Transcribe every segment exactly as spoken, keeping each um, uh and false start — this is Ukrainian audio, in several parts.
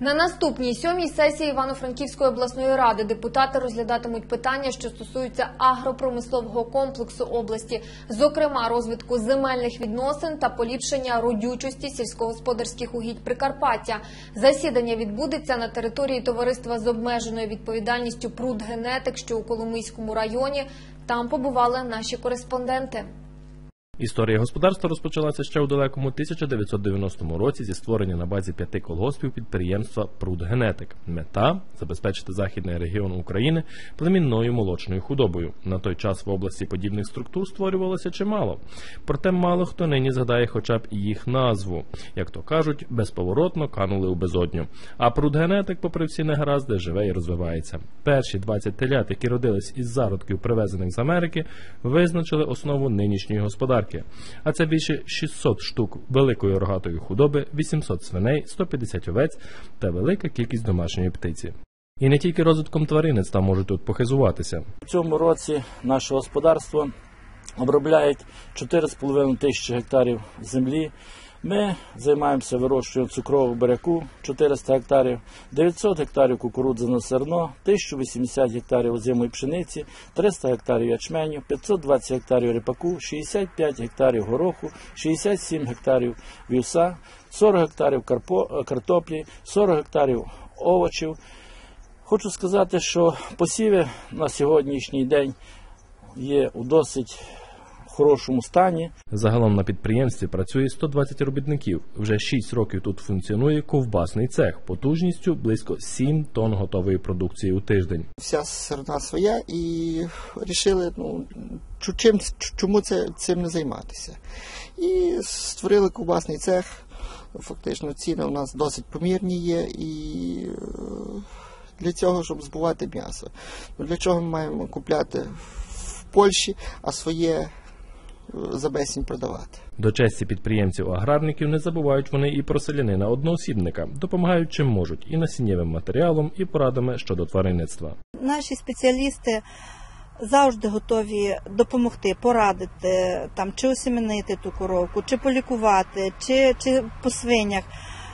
На наступній сьомій сесії Івано-Франківської обласної ради депутати розглядатимуть питання, що стосуються агропромислового комплексу області, зокрема розвитку земельних відносин та поліпшення родючості сільськогосподарських угідь Прикарпаття. Засідання відбудеться на території товариства з обмеженою відповідальністю «Прудгенетик», що у Коломийському районі. Там побували наші кореспонденти. Історія господарства розпочалася ще у далекому тисяча дев'ятсот дев'яностому році зі створення на базі п'яти колгоспів підприємства «Прудгенетик». Мета – забезпечити західний регіон України племінною молочною худобою. На той час в області подібних структур створювалося чимало. Проте мало хто нині згадає хоча б їх назву. Як то кажуть, безповоротно канули у безодню. А «Прудгенетик», попри всі негаразди, живе і розвивається. Перші двадцять телят, які родились із зародків, привезених з Америки, визначили основу нинішньої господарки. А це більше шістсот штук великої рогатої худоби, вісімсот свиней, сто п'ятдесят овець та велика кількість домашньої птиці. І не тільки розвитком тваринництва можуть тут похизуватися. В цьому році наше господарство обробляє чотири з половиною тисячі гектарів землі. Ми займаємося вирощуванням цукрового буряку – чотириста гектарів, дев'ятсот гектарів кукурудзяного зерно, тисяча вісімдесят гектарів озимої пшениці, триста гектарів ячменю, п'ятсот двадцять гектарів ріпаку, шістдесят п'ять гектарів гороху, шістдесят сім гектарів вівса, сорок гектарів картоплі, сорок гектарів овочів. Хочу сказати, що посіви на сьогоднішній день є у досить в хорошому стані. Загалом на підприємстві працює сто двадцять робітників. Вже шість років тут функціонує ковбасний цех потужністю близько сім тонн готової продукції у тиждень. Вся сторона своя і вирішили, ну, чим, чому це, цим не займатися. І створили ковбасний цех. Фактично ціни у нас досить помірні є і для цього, щоб збувати м'ясо. Для чого ми маємо купляти в Польщі, а своє за безцінь продавати. До честі підприємців-аграрників не забувають вони і про селянина-одноосібника. Допомагають чим можуть – і насіннєвим матеріалом, і порадами щодо тваринництва. Наші спеціалісти завжди готові допомогти, порадити, там, чи осіменити ту коровку, чи полікувати, чи, чи по свинях.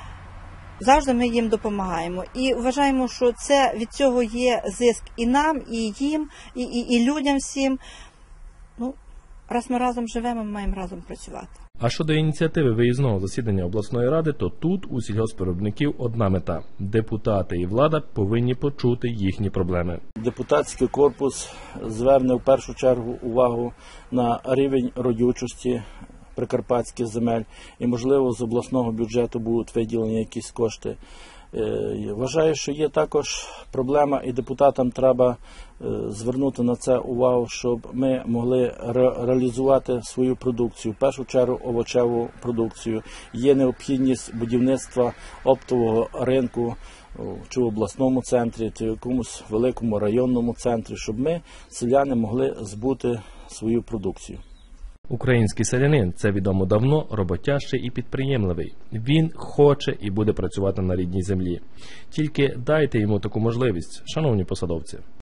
Завжди ми їм допомагаємо. І вважаємо, що це від цього є зиск і нам, і їм, і, і, і людям всім. Ну, раз ми разом живемо, ми маємо разом працювати. А щодо ініціативи виїзного засідання обласної ради, то тут у сільгоспвиробників одна мета – депутати і влада повинні почути їхні проблеми. Депутатський корпус зверне в першу чергу увагу на рівень родючості прикарпатських земель і, можливо, з обласного бюджету будуть виділені якісь кошти. Вважаю, що є також проблема, і депутатам треба звернути на це увагу, щоб ми могли ре реалізувати свою продукцію, в першу чергу овочеву продукцію. Є необхідність будівництва оптового ринку чи в обласному центрі, чи в якомусь великому районному центрі, щоб ми, селяни, могли збути свою продукцію. Український селянин – це відомо давно, роботящий і підприємливий. Він хоче і буде працювати на рідній землі. Тільки дайте йому таку можливість, шановні посадовці.